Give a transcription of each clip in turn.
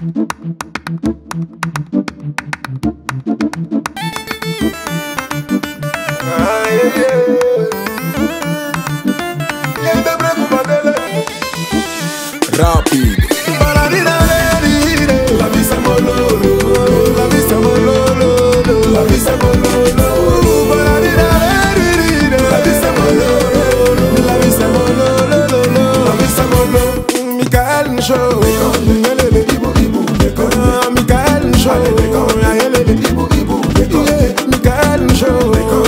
Rapide. La vie c'est mololo, la vie c'est mololo, la vie c'est mololo. La vie c'est mololo, la vie c'est mololo, la vie c'est mololo. Michael Show, Michael Show, Michael Show.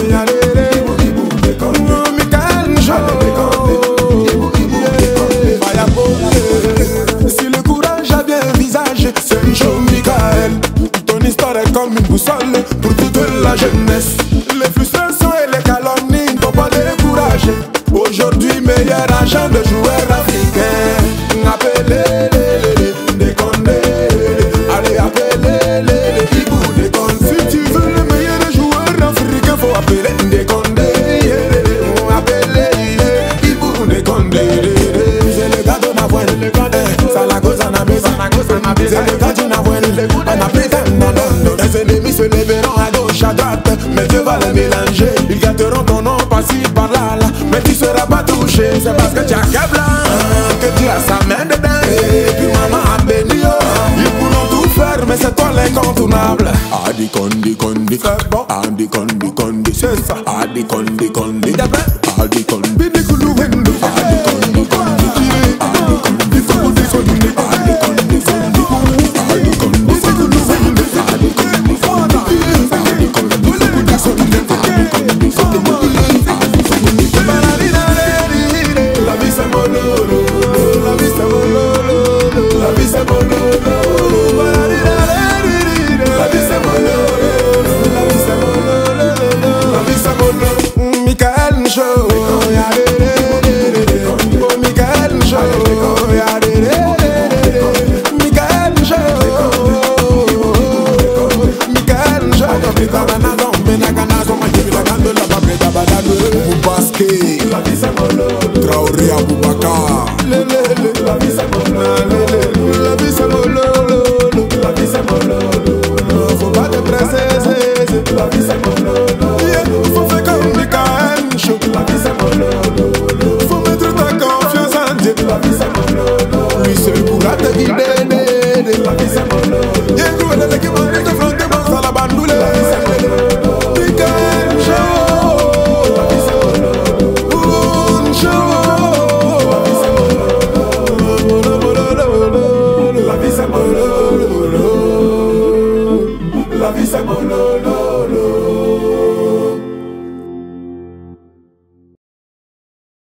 Si le courage a bien un visage, c'est une show Michael. Ton histoire est comme une boussole pour toute la jeunesse. Les frustrations et les calomnies ne t'ont pas découragé. Aujourd'hui, meilleur agent de joueurs africains. Appelez les Condé. Allez, appelez les Ibou des Condé. Si tu veux le meilleur joueur africain, faut appeler des Condé. Appelez Ibou des Condé. C'est le gars de ma voix. C'est le gars d'une avoine, on a pris les ennemis se lèveront à gauche, à droite, mais Dieu va les mélanger. Ils gâteront ton nom par-ci, par-là, mais tu seras pas touché. C'est parce que tu as Kebla que tu as sa main dedans. Et puis maman a béni, ils pourront tout faire, mais c'est toi l'incontournable. Adi Kondi Kondi, c'est bon. Adi Kondi Kondi, c'est ça. Adi Kondi Kondi, Adi Kondi Bini Kulu Wendo, Adi Kondi Kondi, Adi Kondi Kondi, Adi Kondi Michael Show, Michael Show, Michael Show, Michael Show. Boubaské, Traoré Aboubakar. La vie c'est mololo, la vie c'est mololo, la vie c'est mololo. Faut pas te presser, la vie c'est mololo. Faut faire comme Michael Show. La vie c'est mololo. Faut mettre ta confiance en Dieu. La vie c'est mololo. Lui seul pourra te guider. La vie c'est mololo. Y'a joué dans l'équipe en de front de boxe à la bandoule. La vie c'est mololo. Michael Show. La vie c'est mololo. Show. La vie c'est mololo. La vie c'est mololo.